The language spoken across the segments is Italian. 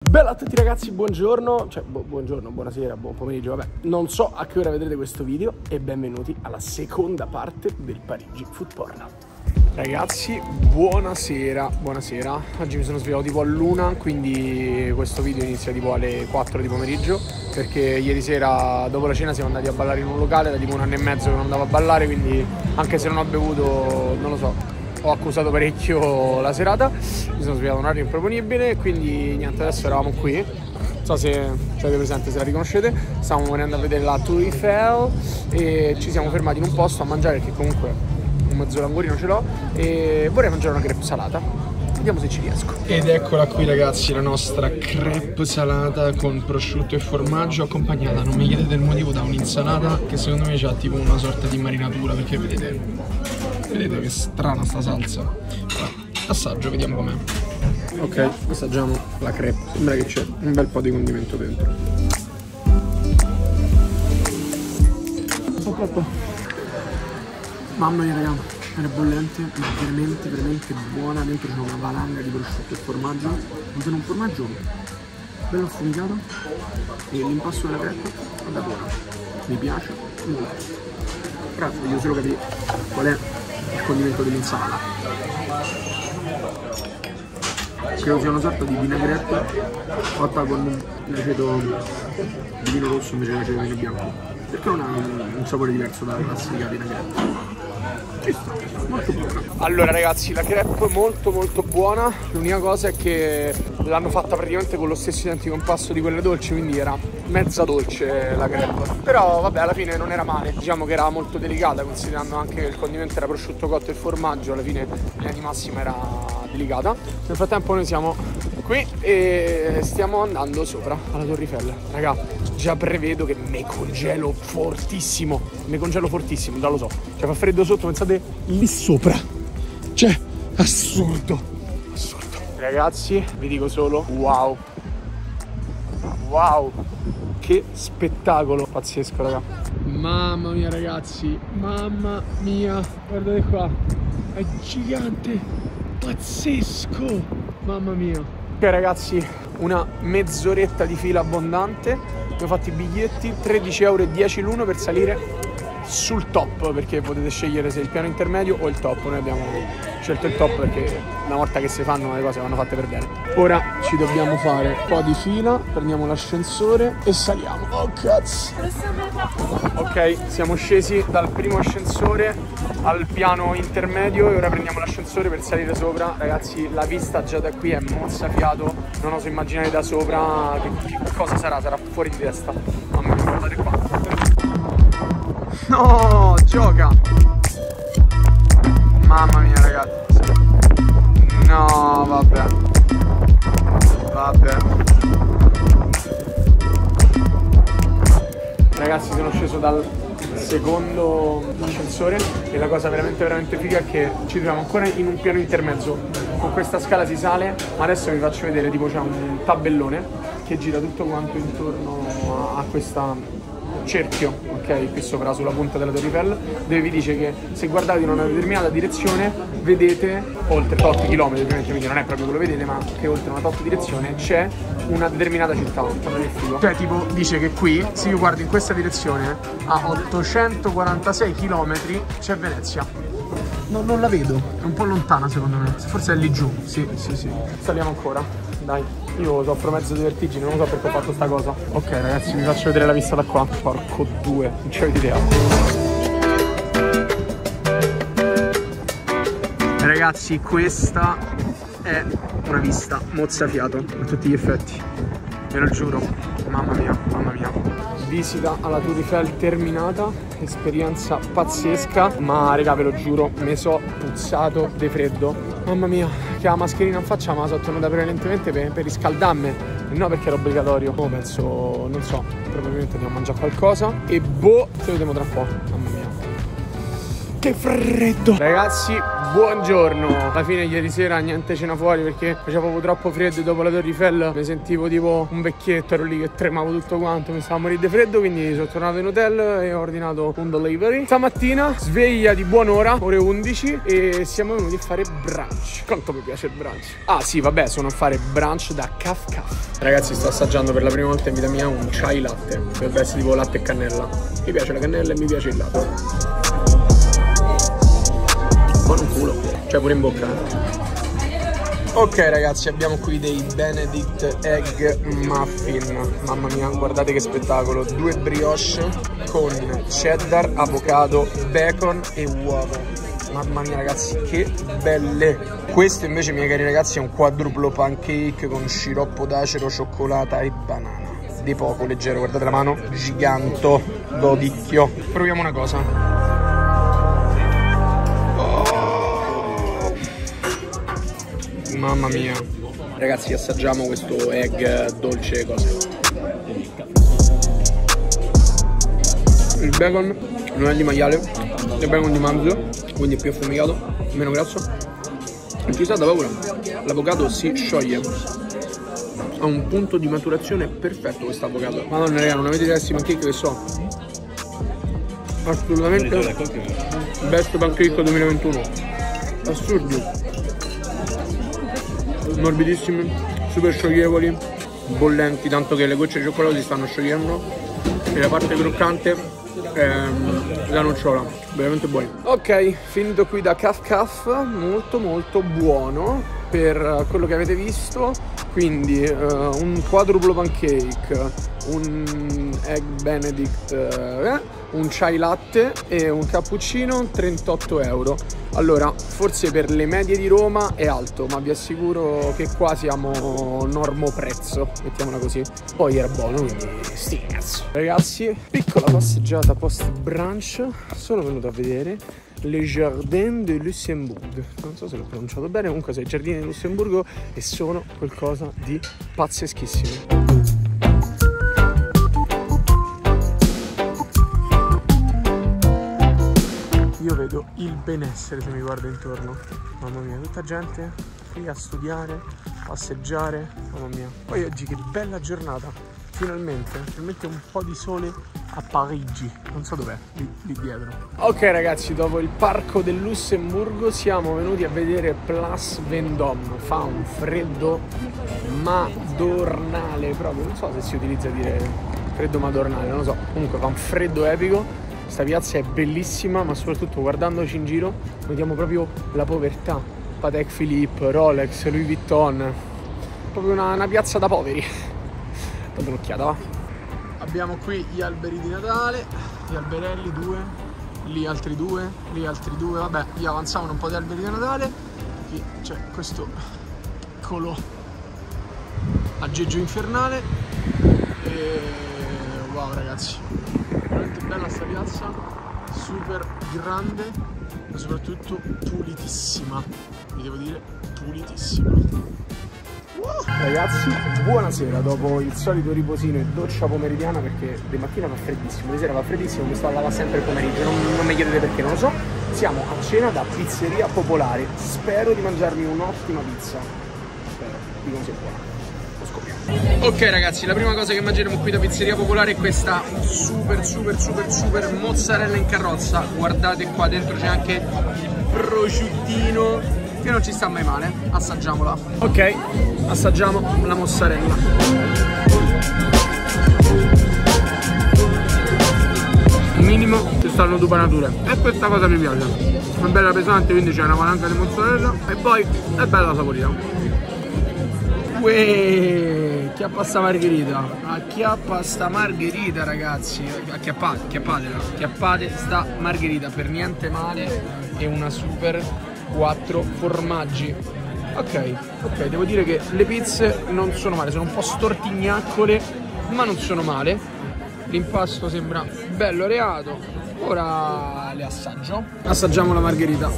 Bella a tutti ragazzi, buongiorno, cioè buongiorno, buonasera, buon pomeriggio, vabbè, non so a che ora vedrete questo video e benvenuti alla seconda parte del Parigi Food Porn. Ragazzi, buonasera, oggi mi sono svegliato tipo all'1, quindi questo video inizia tipo alle 4 di pomeriggio perché ieri sera dopo la cena siamo andati a ballare in un locale da tipo 1 anno e mezzo che non andavo a ballare, quindi anche se non ho bevuto, non lo so, ho accusato parecchio la serata, mi sono svegliato a un orario improponibile, quindi niente, adesso eravamo qui, non so se avete presente, se la riconoscete, stavamo venendo a vedere la Tour Eiffel e ci siamo fermati in un posto a mangiare perché comunque un mezzo languorino ce l'ho e vorrei mangiare una crepe salata, vediamo se ci riesco. Ed eccola qui ragazzi, la nostra crepe salata con prosciutto e formaggio accompagnata, non mi chiedete il motivo, da un'insalata che secondo me c'ha tipo una sorta di marinatura, perché vedete che strana sta salsa. Allora, assaggio, vediamo com'è. Ok, assaggiamo la crepe. Sembra che c'è un bel po' di condimento dentro. Mamma mia raga, era bollente, ma veramente buona. Dentro c'è una valanga di prosciutto e formaggio. Dentro un formaggio bello affumicato e l'impasto della crepe è buona. Mi piace molto. Però voglio solo capire qual è il condimento dell'insalata. Credo sia una sorta di vinaigrette fatta con l'aceto di vino rosso invece che l'aceto di vino bianco, perché non ha un sapore diverso dalla classica vinaigrette. Ci sta, molto buona. Allora ragazzi, la crepe è molto buona, l'unica cosa è che l'hanno fatta praticamente con lo stesso identico impasto di quelle dolci, quindi era mezza dolce la crepe, però vabbè alla fine non era male, diciamo che era molto delicata considerando anche che il condimento era prosciutto cotto e formaggio, alla fine in linea di massima era delicata. Nel frattempo noi siamo qui e stiamo andando sopra alla Tour Eiffel. Raga, già prevedo che mi congelo fortissimo, già lo so, cioè fa freddo sotto, pensate lì sopra, cioè assurdo. Ragazzi, vi dico solo wow, che spettacolo pazzesco raga. Mamma mia ragazzi, mamma mia, guardate qua, è gigante, pazzesco, mamma mia. Ok ragazzi, una mezz'oretta di fila abbondante, abbiamo fatto i biglietti, 13,10 € l'uno per salire sul top, perché potete scegliere se il piano intermedio o il top. Noi abbiamo scelto il top perché una volta che si fanno le cose vanno fatte per bene. Ora ci dobbiamo fare un po' di fila, prendiamo l'ascensore e saliamo. Oh cazzo! Ok, siamo scesi dal primo ascensore al piano intermedio e ora prendiamo l'ascensore per salire sopra. Ragazzi, la vista già da qui è mozzafiato, non oso immaginare da sopra che cosa sarà fuori di testa. Mamma mia, guardate qua. No, gioca! Mamma mia ragazzi. No, vabbè. Ragazzi, sono sceso dal secondo ascensore e la cosa veramente figa è che ci troviamo ancora in un piano intermezzo. Con questa scala si sale, ma adesso vi faccio vedere, tipo c'è un tabellone che gira tutto quanto intorno a questa cerchio, ok, qui sopra sulla punta della Tour Eiffel, dove vi dice che se guardate in una determinata direzione vedete oltre tot chilometri, ovviamente, quindi non è proprio quello che vedete, ma che oltre una tot direzione c'è una determinata città. Cioè tipo dice che qui, se io guardo in questa direzione, a 846 km c'è Venezia. Non la vedo, è un po' lontana secondo me, forse è lì giù, sì. Saliamo ancora, dai. Io soffro mezzo di vertigine, non so perché ho fatto sta cosa. Ok ragazzi, vi faccio vedere la vista da qua. Porco due, non c'avete idea. Ragazzi, questa è una vista mozzafiato a tutti gli effetti. Ve lo giuro, mamma mia. Visita alla Tour Eiffel terminata, esperienza pazzesca, ma raga ve lo giuro, mi so puzzato di freddo. Mamma mia, che la mascherina in faccia me la sono tenuta prevalentemente per riscaldarmi, e no perché era obbligatorio. Oh, penso, non so, probabilmente andiamo a mangiare qualcosa e boh, ci vediamo tra un po', mamma mia. che freddo! Ragazzi, buongiorno. Alla fine ieri sera niente cena fuori perché faceva proprio troppo freddo e dopo la Torre Eiffel mi sentivo tipo un vecchietto, ero lì che tremavo tutto quanto, mi stava a morire di freddo, quindi sono tornato in hotel e ho ordinato un delivery. Stamattina sveglia di buon'ora, ore 11, e siamo venuti a fare brunch. Quanto mi piace il brunch. Ah sì, vabbè, sono a fare brunch da Caf Caf. Ragazzi, sto assaggiando per la prima volta in vita mia un chai latte. Dovrebbe essere tipo latte e cannella. Mi piace la cannella e mi piace il latte. Buono un culo, cioè pure in bocca. Ok ragazzi, abbiamo qui dei Benedict Egg Muffin. Mamma mia, guardate che spettacolo. 2 brioche con cheddar, avocado, bacon e uovo. Mamma mia ragazzi, che belle. Questo invece, miei cari ragazzi, è un quadruplo pancake con sciroppo d'acero, cioccolata e banana. Di poco leggero, guardate la mano, giganto, godicchio. Proviamo una cosa. Mamma mia. Ragazzi, assaggiamo questo egg dolce cose. Il bacon non è di maiale, è bacon di manzo, quindi è più affumicato, meno grasso. Non ci sta da paura. L'avocado si scioglie. Ha un punto di maturazione perfetto questo avocado. Madonna raga, non avete idea questi pancake che so. Assolutamente best pancake 2021. Assurdi. Morbidissimi, super scioglievoli, bollenti, tanto che le gocce di cioccolato si stanno sciogliendo e la parte croccante è la nocciola, veramente buoni. Ok, finito qui da Caf Caf, molto molto buono per quello che avete visto. Quindi un quadruplo pancake, un egg benedict, un chai latte e un cappuccino, 38 euro. Allora, forse per le medie di Roma è alto, ma vi assicuro che qua siamo normo prezzo, mettiamola così. Poi era buono, quindi sti cazzo. Ragazzi, piccola passeggiata post brunch, sono venuto a vedere Le Jardin de Luxembourg. Non so se l'ho pronunciato bene, comunque sono i giardini di Lussemburgo e sono qualcosa di pazzeschissimo. Io vedo il benessere se mi guardo intorno. Mamma mia, tutta gente qui a studiare, passeggiare. Mamma mia. Poi oggi che bella giornata. Finalmente un po' di sole a Parigi. Non so dov'è, lì dietro. Ok ragazzi, dopo il parco del Lussemburgo siamo venuti a vedere Place Vendôme. Fa un freddo madornale proprio. Non so se si utilizza dire freddo madornale, non lo so. Comunque fa un freddo epico. Questa piazza è bellissima, ma soprattutto guardandoci in giro vediamo proprio la povertà. Patek Philippe, Rolex, Louis Vuitton. Proprio una piazza da poveri. Date un'occhiata, va. Abbiamo qui gli alberi di Natale, gli alberelli, 2, lì altri 2, lì altri 2. Vabbè, lì avanzavano un po' di alberi di Natale. Qui c'è questo piccolo aggeggio infernale. E wow ragazzi, veramente bella sta piazza, super grande ma soprattutto pulitissima, vi devo dire pulitissima. Ragazzi, buonasera. Dopo il solito riposino e doccia pomeridiana, perché di mattina fa freddissimo, di sera fa freddissimo, mi sto a lavare sempre il pomeriggio, non mi chiedete perché, non lo so. Siamo a cena da Pizzeria Popolare. Spero di mangiarmi un'ottima pizza. Spero, dicono sia buona. Lo scopriamo. Ok ragazzi, la prima cosa che mangeremo qui da Pizzeria Popolare è questa super mozzarella in carrozza. Guardate qua dentro c'è anche il prosciuttino che non ci sta mai male. Assaggiamola. Ok, assaggiamo la mozzarella. Minimo ci stanno due panature e questa cosa mi piace. È bella pesante, quindi c'è una valanga di mozzarella e poi è bella saporita. Uè, acchiappa sta margherita. Acchiappa sta margherita ragazzi. Acchiappate sta margherita, per niente male. È una super 4 formaggi. Ok, devo dire che le pizze non sono male, sono un po' stortignaccole, ma non sono male. L'impasto sembra bello areato. Ora le assaggio. Assaggiamo la margherita.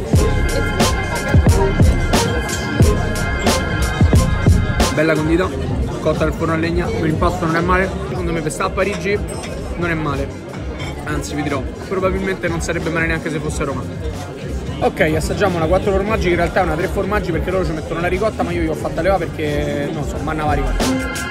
Bella condita, cotta nel forno a legna. L'impasto non è male. Secondo me per stare a Parigi non è male. Anzi, vi dirò, probabilmente non sarebbe male neanche se fosse a Roma. Ok, assaggiamo una 4 formaggi, che in realtà è una 3 formaggi perché loro ci mettono la ricotta, ma io gli ho fatta leva perché, non so, mannava ricotta.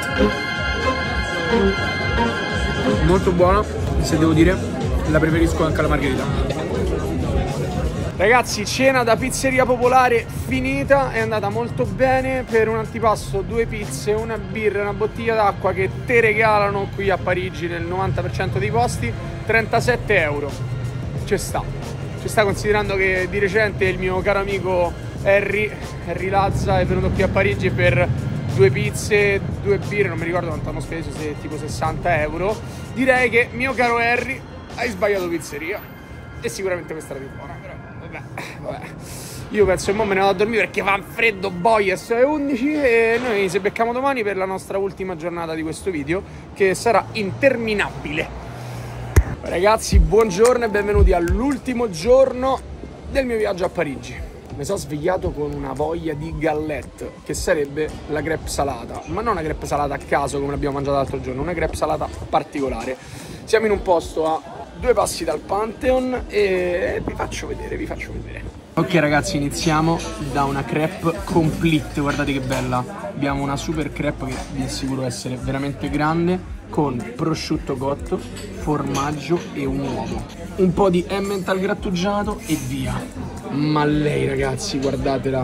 Molto buona, se devo dire, la preferisco anche alla margherita. Ragazzi, cena da pizzeria popolare finita, è andata molto bene. Per un antipasto 2 pizze, una birra e una bottiglia d'acqua che te regalano qui a Parigi nel 90% dei posti, 37 euro. Ci sta considerando che di recente il mio caro amico Harry Lazza è venuto qui a Parigi per 2 pizze, 2 birre, non mi ricordo quanto hanno speso, se tipo 60 euro. Direi che, mio caro Harry, hai sbagliato pizzeria e sicuramente questa era più buona, però vabbè. Io penso che mo me ne vado a dormire perché fa freddo, boia, sono le 11 e noi ci becchiamo domani per la nostra ultima giornata di questo video, che sarà interminabile. Ragazzi, buongiorno e benvenuti all'ultimo giorno del mio viaggio a Parigi. Mi sono svegliato con una voglia di galette, che sarebbe la crepe salata, ma non una crepe salata a caso come l'abbiamo mangiata l'altro giorno, una crepe salata particolare. Siamo in un posto a 2 passi dal Pantheon e vi faccio vedere. Ok ragazzi, iniziamo da una crepe complete, guardate che bella. Abbiamo una super crepe che vi assicuro essere veramente grande, con prosciutto cotto, formaggio e un uovo, un po' di Emmental grattugiato e via. Ma lei ragazzi, guardatela,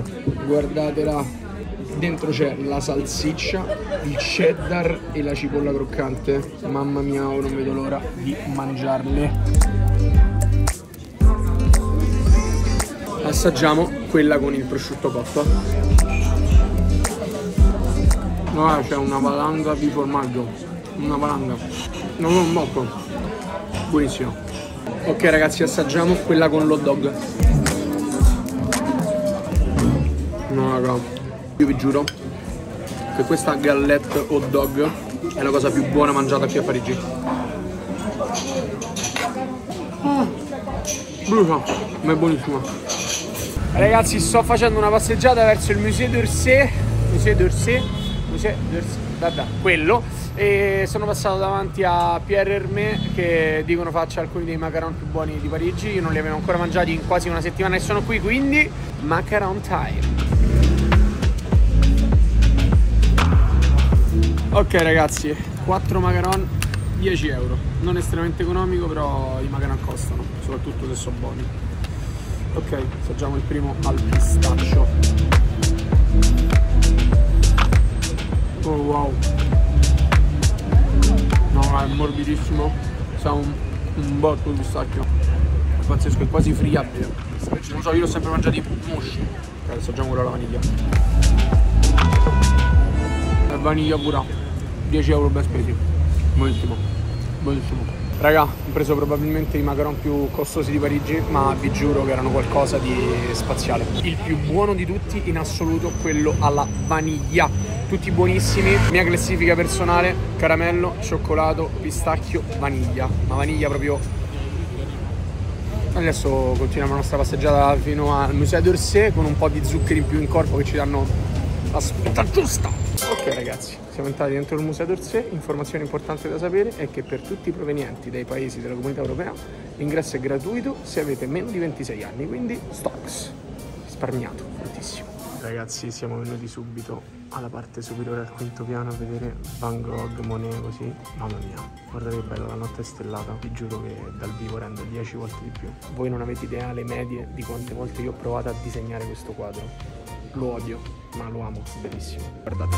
dentro c'è la salsiccia, il cheddar e la cipolla croccante. Mamma mia, non vedo l'ora di mangiarle. Assaggiamo quella con il prosciutto cotto. No, c'è una valanga di formaggio, una valanga, non un bocco, buonissimo. Ok ragazzi, assaggiamo quella con l'hot dog. No raga, io vi giuro che questa galette hot dog è la cosa più buona mangiata qui a Parigi. Brucia, ma è buonissima. Ragazzi, sto facendo una passeggiata verso il Musée d'Orsay, vabbè, quello, e sono passato davanti a Pierre Hermé, che dicono faccia alcuni dei macaron più buoni di Parigi. Io non li avevo ancora mangiati in quasi una settimana e sono qui, quindi macaron time. Ok ragazzi, 4 macaron, 10 euro, non estremamente economico, però i macaron costano, soprattutto se sono buoni. Ok, assaggiamo il primo al pistaccio. Oh wow, no, è morbidissimo, sa un botto di pistacchio, è pazzesco, è quasi friabile. Non so, io l'ho sempre mangiati musci. Ok, assaggiamo quello alla vaniglia. La vaniglia pura, 10 euro ben spesi, buonissimo, buonissimo. Raga, ho preso probabilmente i macaron più costosi di Parigi, ma vi giuro che erano qualcosa di spaziale. Il più buono di tutti in assoluto, quello alla vaniglia. Tutti buonissimi. Mia classifica personale: caramello, cioccolato, pistacchio, vaniglia. Ma vaniglia proprio. Adesso continuiamo la nostra passeggiata fino al Musée d'Orsay con un po' di zuccheri in più in corpo che ci danno la spinta giusta. Ok ragazzi, siamo entrati dentro il Musée d'Orsay. Informazione importante da sapere è che per tutti i provenienti dai paesi della Comunità Europea l'ingresso è gratuito se avete meno di 26 anni, quindi stocks, risparmiato moltissimo. Ragazzi, siamo venuti subito alla parte superiore, al quinto piano, a vedere Van Gogh, Monet, così. Mamma mia, guardate che bella, la notte è stellata. Vi giuro che dal vivo rende 10 volte di più. Voi non avete idea le medie di quante volte io ho provato a disegnare questo quadro. Lo odio, ma lo amo, bellissimo. Guardate.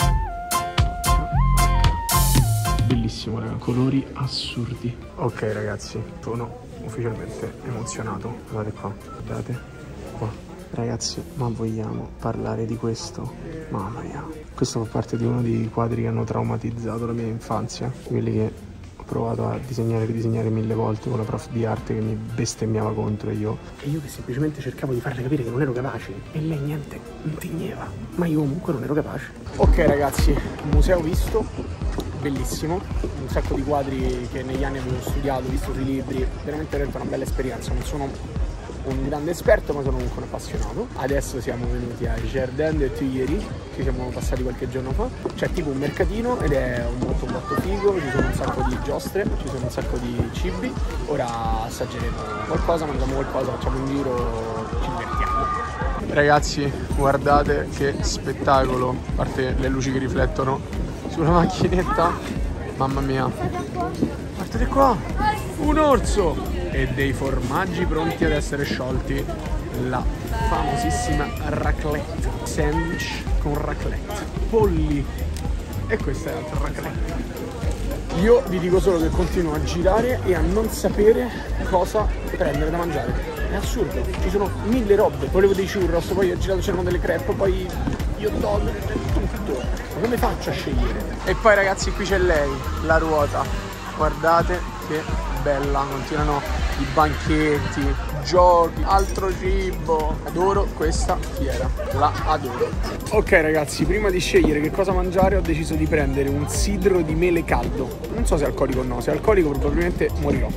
Bellissimo raga, colori assurdi. Ok ragazzi, sono ufficialmente emozionato. Guardate qua, guardate qua. Ragazzi, ma vogliamo parlare di questo? Mamma mia, questo fa parte di uno dei quadri che hanno traumatizzato la mia infanzia, quelli che ho provato a disegnare e ridisegnare 1000 volte con la prof di arte che mi bestemmiava contro, e io che semplicemente cercavo di farle capire che non ero capace, e lei niente, non tigneva, ma io comunque non ero capace. Ok ragazzi, museo visto, bellissimo, un sacco di quadri che negli anni avevo studiato, visto sui libri, veramente una bella esperienza. Non sono un grande esperto, ma sono comunque un appassionato. Adesso siamo venuti a Jardin des Tuileries, ci siamo passati qualche giorno fa. C'è tipo un mercatino ed è molto figo, ci sono un sacco di giostre, ci sono un sacco di cibi. Ora assaggeremo qualcosa, mangiamo qualcosa, facciamo un giro, ci divertiamo. Ragazzi, guardate che spettacolo, a parte le luci che riflettono sulla macchinetta, mamma mia. Guardate qua, un orso! E dei formaggi pronti ad essere sciolti, la famosissima raclette, sandwich con raclette, polli, e questa è l'altra raclette. Io vi dico solo che continuo a girare e a non sapere cosa prendere da mangiare, è assurdo, ci sono mille robe. Volevo dei churros, poi ho girato, c'erano delle crepe, poi io dog, tutto, ma come faccio a scegliere? E poi ragazzi, qui c'è lei, la ruota, guardate che bella, continuano i banchetti, giochi, altro cibo. Adoro questa fiera, la adoro. Ok ragazzi, prima di scegliere che cosa mangiare ho deciso di prendere un sidro di mele caldo. Non so se è alcolico o no, se è alcolico probabilmente morirò.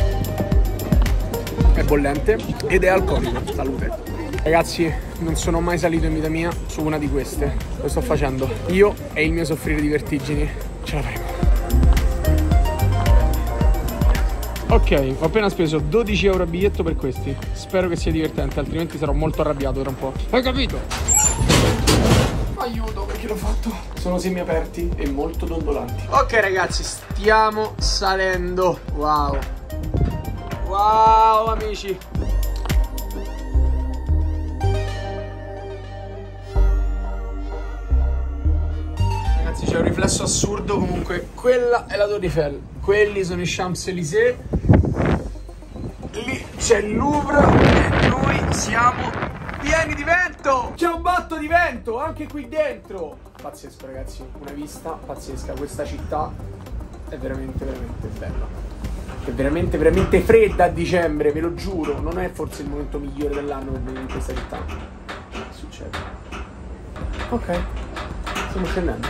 È bollente ed è alcolico, salute. Ragazzi, non sono mai salito in vita mia su una di queste, lo sto facendo. Io e il mio soffrire di vertigini ce la faremo. Ok, ho appena speso 12 euro a biglietto per questi. Spero che sia divertente, altrimenti sarò molto arrabbiato tra un po'. Hai capito? Aiuto, perché l'ho fatto. Sono semiaperti e molto dondolanti. Ok ragazzi, stiamo salendo. Wow. Wow amici. Ragazzi, c'è un riflesso assurdo. Comunque, quella è la Tour Eiffel. Quelli sono i Champs-Élysées. Lì c'è il Louvre e noi siamo pieni di vento. C'è un botto di vento anche qui dentro. Pazzesco ragazzi, una vista pazzesca. Questa città è veramente bella. È veramente fredda a dicembre, ve lo giuro. Non è forse il momento migliore dell'anno per venire in questa città. Che succede? Ok, stiamo scendendo.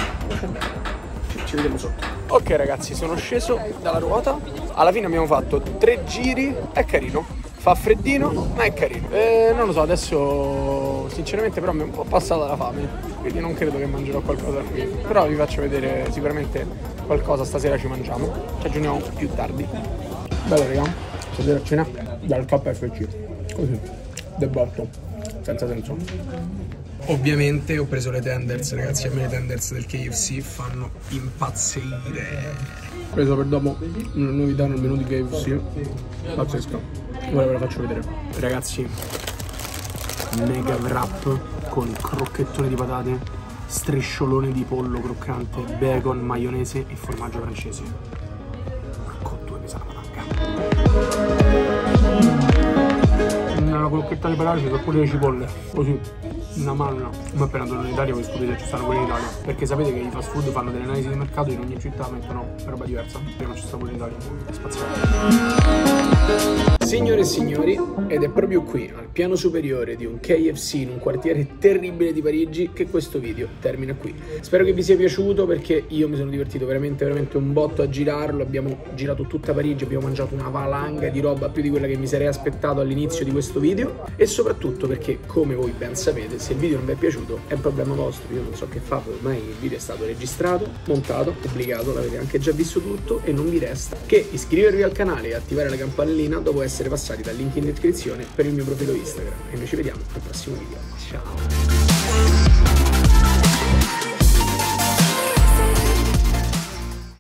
Ci vediamo sotto. Ok ragazzi, sono sceso dalla ruota. Alla fine abbiamo fatto 3 giri. È carino, fa freddino ma è carino. Non lo so, adesso sinceramente però mi è un po' passata la fame, quindi non credo che mangerò qualcosa qui. Però vi faccio vedere sicuramente qualcosa. Stasera ci mangiamo, ci aggiorniamo più tardi. Bello raga, stasera cena dal KFC. Così, del botto, senza senso. Ovviamente ho preso le tenders, ragazzi, a me le tenders del KFC fanno impazzire. Ho preso per dopo una novità nel menù di KFC, pazzesca. Ora ve la faccio vedere. Ragazzi, mega wrap con crocchettone di patate, strisciolone di pollo croccante, bacon, maionese e formaggio francese. Con 2 pesa la patacca. Nella crocchetta di patate ci sono pure le cipolle, così. Una mano, come appena torno in Italia voi scoprite ci stanno quelli in Italia, perché sapete che i fast food fanno delle analisi di mercato, in ogni città mettono roba diversa, prima ci sta quello in Italia, è spaziale. Signore e signori, ed è proprio qui, al piano superiore di un KFC in un quartiere terribile di Parigi, che questo video termina qui. Spero che vi sia piaciuto, perché io mi sono divertito veramente un botto a girarlo. Abbiamo girato tutta Parigi, abbiamo mangiato una valanga di roba, più di quella che mi sarei aspettato all'inizio di questo video, e soprattutto perché, come voi ben sapete, se il video non vi è piaciuto è un problema vostro, io non so che fa, ormai il video è stato registrato, montato, pubblicato, l'avete anche già visto tutto e non vi resta che iscrivervi al canale e attivare la campanellina dopo essere passati dal link in descrizione per il mio profilo Instagram, e noi ci vediamo al prossimo video. Ciao!